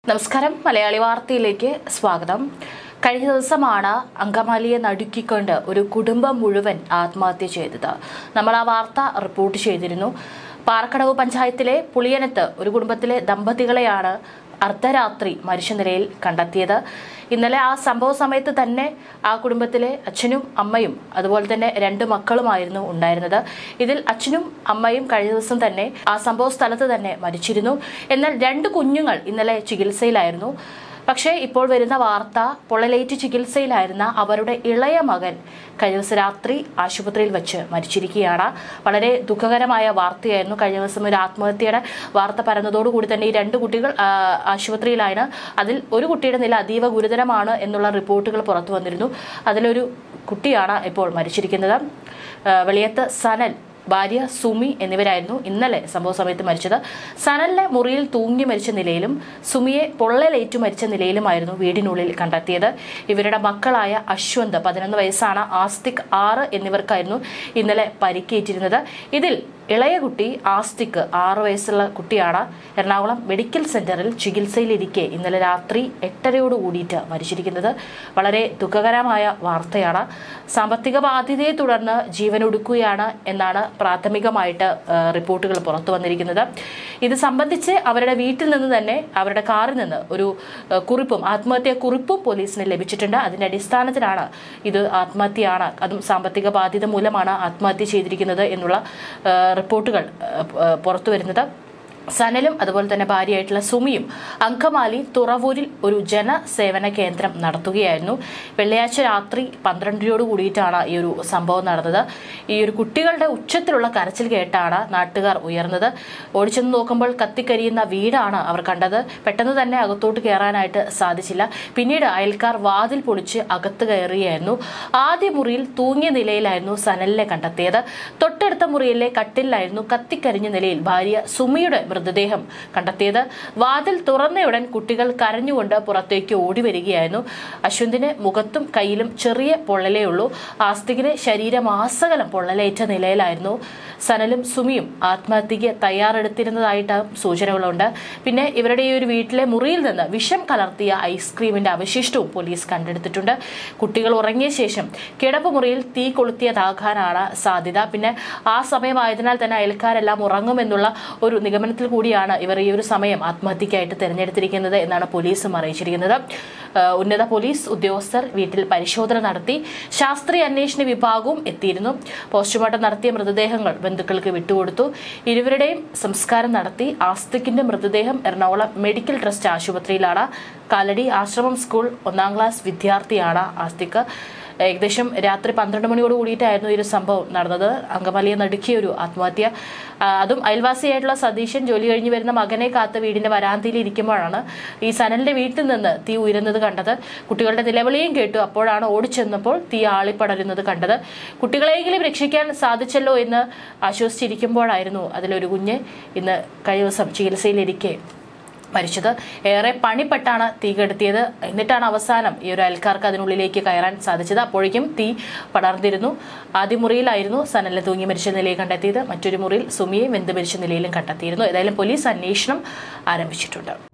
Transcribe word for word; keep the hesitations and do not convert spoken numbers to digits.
നമസ്കാരം മലയാളി വാർത്തയിലേക്ക് സ്വാഗതം. കഴിഞ്ഞ ദിവസമാണ് അങ്കമാലിയെ നടുക്കിക്കൊണ്ട് ഒരു കുടുംബം മുഴുവൻ ആത്മഹത്യ ചെയ്തത്. നമ്മൾ ആ വാർത്ത റിപ്പോർട്ട് ചെയ്തിരുന്നു. പാറക്കടവ് പഞ്ചായത്തിലെ പുളിയനത്ത് ഒരു കുടുംബത്തിലെ ദമ്പതികളെയാണ് അർദ്ധരാത്രി മരിച്ച നിലയിൽ കണ്ടെത്തിയത്. ഇന്നലെ ആ സംഭവ സമയത്ത് തന്നെ ആ കുടുംബത്തിലെ അച്ഛനും അമ്മയും അതുപോലെ തന്നെ രണ്ട് മക്കളുമായിരുന്നു ഉണ്ടായിരുന്നത്. ഇതിൽ അച്ഛനും അമ്മയും കഴിഞ്ഞ ദിവസം തന്നെ ആ സംഭവ സ്ഥലത്ത് തന്നെ മരിച്ചിരുന്നു. എന്നാൽ രണ്ട് കുഞ്ഞുങ്ങൾ ഇന്നലെ ചികിത്സയിലായിരുന്നു. പക്ഷേ ഇപ്പോൾ വരുന്ന വാർത്ത പൊള്ളലേറ്റ് ചികിത്സയിലായിരുന്ന അവരുടെ ഇളയ മകൻ കഴിഞ്ഞ ദിവസം രാത്രി ആശുപത്രിയിൽ വെച്ച് മരിച്ചിരിക്കുകയാണ്. വളരെ ദുഃഖകരമായ വാർത്തയായിരുന്നു. കഴിഞ്ഞ ദിവസം ഒരു ആത്മഹത്യയുടെ വാർത്ത പരന്നതോടുകൂടി തന്നെ ഈ രണ്ട് കുട്ടികൾ ആശുപത്രിയിലാണ്. അതിൽ ഒരു കുട്ടിയുടെ നില അതീവ ഗുരുതരമാണ് എന്നുള്ള റിപ്പോർട്ടുകൾ പുറത്തു വന്നിരുന്നു. അതിലൊരു കുട്ടിയാണ് ഇപ്പോൾ മരിച്ചിരിക്കുന്നത്. വെളിയത്ത് സനൽ, ഭാര്യ സുമി എന്നിവരായിരുന്നു ഇന്നലെ സംഭവ സമയത്ത് മരിച്ചത്. സനലിനെ മുറിയിൽ തൂങ്ങി മരിച്ച നിലയിലും സുമിയെ പൊള്ളലേറ്റു മരിച്ച നിലയിലുമായിരുന്നു വീടിനുള്ളിൽ കണ്ടെത്തിയത്. ഇവരുടെ മക്കളായ അശ്വന്ത് പതിനൊന്ന് വയസ്സാണ്, ആസ്തിക് ആറ് എന്നിവർക്കായിരുന്നു ഇന്നലെ പരിക്കേറ്റിരുന്നത്. ഇതിൽ ഇളയ കുട്ടി ആസ്തിക് ആറ് വയസ്സുള്ള കുട്ടിയാണ് എറണാകുളം മെഡിക്കൽ സെന്ററിൽ ചികിത്സയിലിരിക്കെ ഇന്നലെ രാത്രി എട്ടരയോട് കൂടിയിട്ട് മരിച്ചിരിക്കുന്നത്. വളരെ ദുഃഖകരമായ വാർത്തയാണ്. സാമ്പത്തിക ബാധ്യതയെ തുടർന്ന് ജീവനൊടുക്കുകയാണ് എന്നാണ് പ്രാഥമികമായിട്ട് റിപ്പോർട്ടുകൾ പുറത്തു വന്നിരിക്കുന്നത്. ഇത് സംബന്ധിച്ച് അവരുടെ വീട്ടിൽ നിന്ന് തന്നെ അവരുടെ കാറിൽ നിന്ന് ഒരു കുറിപ്പും ആത്മഹത്യാ കുറിപ്പും പോലീസിന് ലഭിച്ചിട്ടുണ്ട്. അതിന്റെ അടിസ്ഥാനത്തിലാണ് ഇത് ആത്മഹത്യയാണ്, അതും സാമ്പത്തിക ബാധ്യത മൂലമാണ് ആത്മഹത്യ ചെയ്തിരിക്കുന്നത് എന്നുള്ള റിപ്പോർട്ടുകൾ പുറത്തു വരുന്നത്. സനലും അതുപോലെ തന്നെ ഭാര്യയായിട്ടുള്ള സുമിയും അങ്കമാലി തുറവൂരിൽ ഒരു ജനസേവന കേന്ദ്രം നടത്തുകയായിരുന്നു. വെള്ളിയാഴ്ച രാത്രി പന്ത്രണ്ടരയോട് കൂടിയിട്ടാണ് ഈ ഒരു സംഭവം നടന്നത്. ഈ ഒരു കുട്ടികളുടെ ഉച്ചത്തിലുള്ള കരച്ചിൽ കേട്ടാണ് നാട്ടുകാർ ഉയർന്നത്. ഓടിച്ചെന്ന് നോക്കുമ്പോൾ കത്തിക്കരിയുന്ന വീടാണ് അവർ കണ്ടത്. പെട്ടെന്ന് തന്നെ അകത്തോട്ട് കയറാനായിട്ട് സാധിച്ചില്ല. പിന്നീട് അയൽക്കാർ വാതിൽ പൊളിച്ച് അകത്ത് കയറുകയായിരുന്നു. ആദ്യ മുറിയിൽ തൂങ്ങിയ നിലയിലായിരുന്നു സനലിനെ കണ്ടെത്തിയത്. തൊട്ടടുത്ത മുറിയിലെ കട്ടിലായിരുന്നു കത്തിക്കരിഞ്ഞ നിലയിൽ ഭാര്യ സുമിയുടെ മൃതദേഹം കണ്ടെത്തിയത്. വാതിൽ തുറന്നയുടൻ കുട്ടികൾ കരഞ്ഞുകൊണ്ട് പുറത്തേക്ക് ഓടി വരികയായിരുന്നു. അശ്വന്തിന് മുഖത്തും കയ്യിലും ചെറിയ പൊള്ളലേ ഉള്ളൂ. ആസ്തികിന് ശരീരമാസകലം പൊള്ളലേറ്റ നിലയിലായിരുന്നു. സനലും സുമിയും ആത്മഹത്യക്ക് തയ്യാറെടുത്തിരുന്നതായിട്ട് സൂചനകളുണ്ട്. പിന്നെ ഇവരുടെ ഈ ഒരു വീട്ടിലെ മുറിയിൽ നിന്ന് വിഷം കലർത്തിയ ഐസ്ക്രീമിന്റെ അവശിഷ്ടവും പോലീസ് കണ്ടെടുത്തിട്ടുണ്ട്. കുട്ടികൾ ഉറങ്ങിയ ശേഷം കിടപ്പ് മുറിയിൽ തീ കൊളുത്തിയതാകാനാണ് സാധ്യത. പിന്നെ ആ സമയമായതിനാൽ തന്നെ അയൽക്കാരെല്ലാം ഉറങ്ങുമെന്നുള്ള ഒരു നിഗമനത്തിൽ കൂടിയാണ് ഇവർ ഈ ഒരു സമയം ആത്മഹത്യക്കായിട്ട് തെരഞ്ഞെടുത്തിരിക്കുന്നത് എന്നാണ് പോലീസും അറിയിച്ചിരിക്കുന്നത്. ഉന്നത പോലീസ് ഉദ്യോഗസ്ഥർ വീട്ടിൽ പരിശോധന നടത്തി. ശാസ്ത്രീയ അന്വേഷണ വിഭാഗവും എത്തിയിരുന്നു. പോസ്റ്റ്മോർട്ടം നടത്തിയ മൃതദേഹങ്ങൾ ബന്ധുക്കൾക്ക് വിട്ടുകൊടുത്തു. ഇരുവരുടെയും സംസ്കാരം നടത്തി. ആസ്തിക്കിന്റെ മൃതദേഹം എറണാകുളം മെഡിക്കൽ ട്രസ്റ്റ് ആശുപത്രിയിലാണ്. കാലടി ആശ്രമം സ്കൂൾ ഒന്നാം ക്ലാസ് വിദ്യാർത്ഥിയാണ് ആസ്തിക്. ഏകദേശം രാത്രി പന്ത്രണ്ട് മണിയോട് കൂടിയിട്ടായിരുന്നു ഈ ഒരു സംഭവം നടന്നത്. അങ്കമാലിയെ നടുക്കിയ ഒരു ആത്മഹത്യ. അതും അയൽവാസിയായിട്ടുള്ള സതീശൻ ജോലി കഴിഞ്ഞ് വരുന്ന മകനെ കാത്ത് വീടിന്റെ വരാന്തയിൽ ഇരിക്കുമ്പോഴാണ് ഈ സനലിന്റെ വീട്ടിൽ നിന്ന് തീ ഉയരുന്നത് കണ്ടത്. കുട്ടികളുടെ നിലവിളിയും കേട്ടു. അപ്പോഴാണ് ഓടിച്ചെന്നപ്പോൾ തീ ആളിപ്പടരുന്നത് കണ്ടത്. കുട്ടികളെയെങ്കിലും രക്ഷിക്കാൻ സാധിച്ചല്ലോ എന്ന് ആശ്വസിച്ചിരിക്കുമ്പോഴായിരുന്നു അതിലൊരു കുഞ്ഞ് ഇന്ന് കഴിഞ്ഞ ദിവസം ചികിത്സയിലിരിക്കെ മരിച്ചത്. ഏറെ പണിപ്പെട്ടാണ് തീ കെടുത്തിയത്. എന്നിട്ടാണ് അവസാനം ഈ ഒരു അയൽക്കാർക്ക് അതിനുള്ളിലേക്ക് കയറാൻ സാധിച്ചത്. അപ്പോഴേക്കും തീ പടർന്നിരുന്നു. ആദ്യ മുറിയിലായിരുന്നു സനലിനെ തൂങ്ങി മരിച്ച നിലയിൽ കണ്ടെത്തിയത്. മറ്റൊരു മുറിയിൽ സുമിയെ വെന്ത് മരിച്ച നിലയിലും കണ്ടെത്തിയിരുന്നു. ഏതായാലും പോലീസ് അന്വേഷണം ആരംഭിച്ചിട്ടുണ്ട്.